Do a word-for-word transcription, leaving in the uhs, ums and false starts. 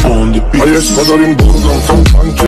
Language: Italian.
on the beat. A jest padarim buradan tam